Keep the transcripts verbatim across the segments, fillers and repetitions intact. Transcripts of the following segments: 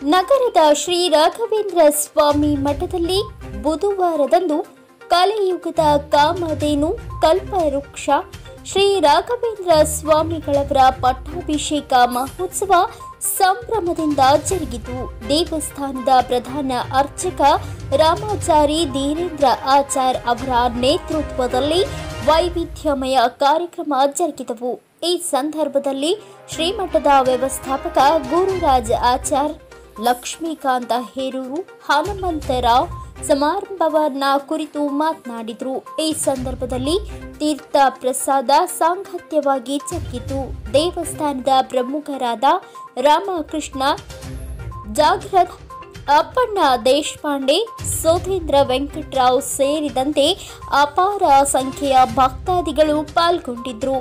ನಗರದ ಶ್ರೀ ರಾಘವೇಂದ್ರ ಸ್ವಾಮಿ ಮಠದಲ್ಲಿ ಬುಧವಾರದಂದು ಕಲಿಯುಗದ ಕಾಮಧೇನು ಕಲ್ಪವೃಕ್ಷ ಶ್ರೀ ರಾಘವೇಂದ್ರ ಸ್ವಾಮಿಗಳವರ ಪಟ್ಟಾಭಿಷೇಕ ಮಹೋತ್ಸವ ಸಂಭ್ರಮದಿಂದ ಜರುಗಿತು. ದೇವಸ್ಥಾನದ ಪ್ರಧಾನ ಅರ್ಚಕ ರಾಮಾಚಾರಿ ಧೀರೇಂದ್ರ ಆಚಾರ್ ಅವರ ನೇತೃತ್ವದಲ್ಲಿ ವೈವಿಧ್ಯಮಯ ಕಾರ್ಯಕ್ರಮ ಜರುಗಿದವು. ಈ ಸಂದರ್ಭದಲ್ಲಿ ಶ್ರೀಮಠದ ವ್ಯವಸ್ಥಾಪಕ ಗುರುರಾಜ್ ಆಚಾರ್, ಲಕ್ಷ್ಮೀಕಾಂತ ಹೇರೂರು, ಹನುಮಂತರಾವ್ ಸಮಾರಂಭವನ್ನ ಕುರಿತು ಮಾತನಾಡಿದರು. ಈ ಸಂದರ್ಭದಲ್ಲಿ ತೀರ್ಥ ಪ್ರಸಾದ ಸಾಂಗತ್ಯವಾಗಿ ಜರುಗಿತು. ದೇವಸ್ಥಾನದ ಪ್ರಮುಖರಾದ ರಾಮಕೃಷ್ಣ ಜಾಗ್ರತ್, ಅಪ್ಪಣ್ಣ ದೇಶಪಾಂಡೆ, ಸೋಧೇಂದ್ರ ವೆಂಕಟರಾವ್ ಸೇರಿದಂತೆ ಅಪಾರ ಸಂಖ್ಯೆಯ ಭಕ್ತಾದಿಗಳು ಪಾಲ್ಗೊಂಡಿದ್ದರು.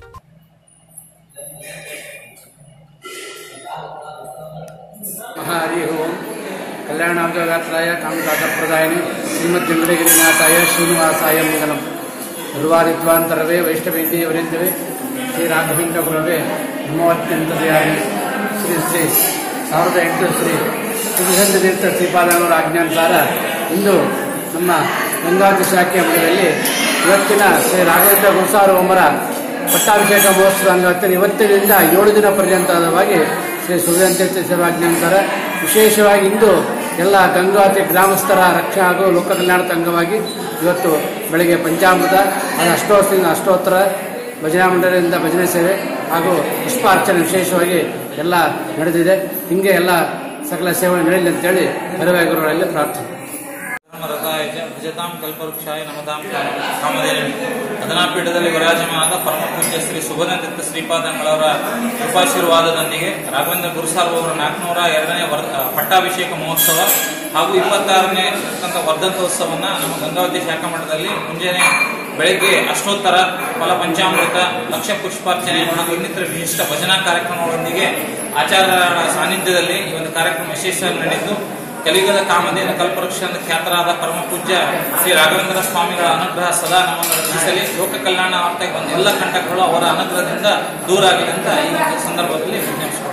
ಹರಿ ಓಂ. ಕಲ್ಯಾಣಾಂಗಗಾತ್ರಾಯ ಕಾಮದಾತಪ್ರದಾಯನೆ ಶ್ರೀಮದ್ವೆಂಕಟಗಿರಿನಾಥಾಯ ಶ್ರೀನಿವಾಸಾಯ ಮಂಗಲಂ. ಗುರುವಾರಿದ್ವಾಂತರವೇ ವೈಷ್ಣವೇಂದ್ರಿಯವರಿಂದವೇ ಶ್ರೀ ರಾಘವೇಂದ್ರ ಗುರವೇ ನಮೋತ್ಯಂತ ದಯಾಳಿ. ಶ್ರೀ ಶ್ರೀ ಸಾವಿರದ ಎಂಟು ಶ್ರೀ ಸುಧೀಂದ್ರ ತೀರ್ಥ ಶ್ರೀಪಾದನವರ ಆಜ್ಞಾನುಸಾರ ಇಂದು ನಮ್ಮ ಗಂಗಾವತಿ ಶಾಖೆಯ ಮಠದಲ್ಲಿ ಇವತ್ತಿನ ಶ್ರೀ ರಾಘವೇಂದ್ರ ಗುರುಸಾರ್ವಭೌಮರ ಪಟ್ಟಾಭಿಷೇಕ ಮಹೋತ್ಸವ ಅಂಗವಾಗಿ ಇವತ್ತಿನಿಂದ ಏಳು ದಿನ ಪರ್ಯಂತವಾಗಿ ಶ್ರೀ ಸುಧೀಂದ್ರ ತೀರ್ಥ ಸೇವಾಜ್ಞಾನುಸಾರ ವಿಶೇಷವಾಗಿ ಇಂದು ಎಲ್ಲ ಗಂಗಾವತಿ ಗ್ರಾಮಸ್ಥರ ರಕ್ಷಣೆ ಹಾಗೂ ಲೋಕ ಕಲ್ಯಾಣದ ಅಂಗವಾಗಿ ಇವತ್ತು ಬೆಳಗ್ಗೆ ಪಂಚಾಮೃತ ಅದು ಅಷ್ಟೋತ್ತರಿಂದ ಅಷ್ಟೋತ್ತರ ಭಜನಾ ಮಂಡಳಿಯಿಂದ ಭಜನೆ ಸೇವೆ ಹಾಗೂ ಪುಷ್ಪಾರ್ಚನೆ ವಿಶೇಷವಾಗಿ ಎಲ್ಲ ನಡೆದಿದೆ. ಹೀಗೆ ಎಲ್ಲ ಸಕಲ ಸೇವೆ ನಡೆಯಲಿ ಅಂತೇಳಿ ಹರಿವಾಯ ಗುರುಗಳಲ್ಲಿ ಪ್ರಾರ್ಥನೆ. ಭಜತಾಂ ಕಲ್ಪವೃಕ್ಷಾಯ ನಮತಾಂ ಕಾಮಧೇನು. ಅದನಾಪೀಠದಲ್ಲಿ ವಿರಾಜಮಾನದ ಪರಮ ಪೂಜ್ಯ ಶ್ರೀ ಸುಭದಂತ ಶ್ರೀಪಾದಂಗಳವರ ಕೃಪಾಶೀರ್ವಾದದೊಂದಿಗೆ ರಾಘವೇಂದ್ರ ಗುರುಸಾರ್ವಭೌಮರ ನಾಲ್ಕುನೂರ ಎರಡನೇ ಪಟ್ಟಾಭಿಷೇಕ ಮಹೋತ್ಸವ ಹಾಗೂ ಇಪ್ಪತ್ತಾರನೇ ವರ್ಧಂತೋತ್ಸವವನ್ನು ನಮ್ಮ ಗಂಗಾವತಿ ಶಾಖಾ ಮಠದಲ್ಲಿ ಮುಂಜಾನೆ ಬೆಳಗ್ಗೆ ಅಷ್ಟೋತ್ತರ ಫಲ ಪಂಚಾಮೃತ ಲಕ್ಷ ಪುಷ್ಪಾರ್ಚನೆ ಹಾಗೂ ಇನ್ನಿತರ ವಿಶಿಷ್ಟ ಭಜನಾ ಕಾರ್ಯಕ್ರಮಗಳೊಂದಿಗೆ ಆಚಾರ್ಯರ ಸಾನ್ನಿಧ್ಯದಲ್ಲಿ ಈ ಒಂದು ಕಾರ್ಯಕ್ರಮ ವಿಶೇಷವಾಗಿ ನಡೆಯಿತು. ಕಲಿಯುಗದ ಕಾಮಧೇನು ಕಲ್ಪವೃಕ್ಷ ಎಂದು ಖ್ಯಾತರಾದ ಪರಮ ಪೂಜ್ಯ ಶ್ರೀ ರಾಘವೇಂದ್ರ ಸ್ವಾಮಿಗಳ ಅನುಗ್ರಹ ಸದಾ ನಮ್ಮನ್ನು ರಕ್ಷಿಸಲಿ. ಲೋಕ ಕಲ್ಯಾಣ ಅರ್ಥಕ್ಕೆ ಬಂದ ಎಲ್ಲ ಕಂಟಕಗಳು ಅವರ ಅನುಗ್ರಹದಿಂದ ದೂರ ಆಗಲಿ ಅಂತ ಈ ಸಂದರ್ಭದಲ್ಲಿ ವಿಜ್ಞಾಪಿಸಿಕೊಳ್ಳುತ್ತೇನೆ.